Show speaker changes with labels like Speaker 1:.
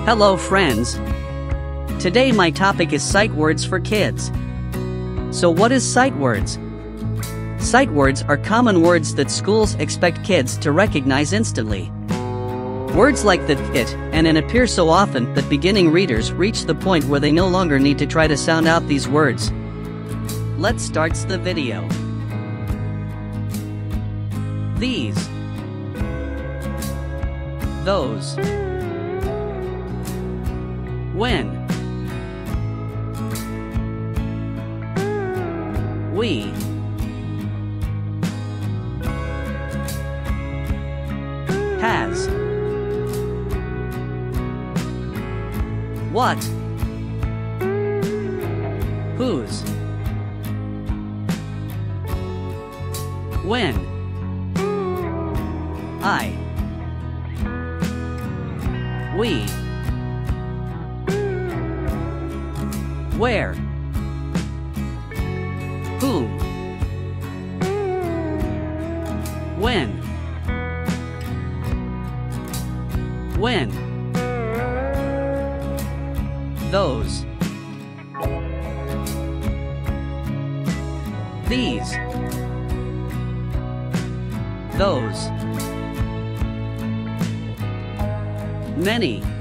Speaker 1: Hello friends. Today my topic is sight words for kids. So what is sight words? Sight words are common words that schools expect kids to recognize instantly. Words like that, it, and an appear so often that beginning readers reach the point where they no longer need to try to sound out these words. Let's start the video. These, those, when, we, has, what, whose, when, I, we, where, whom, when, those, these, those, many,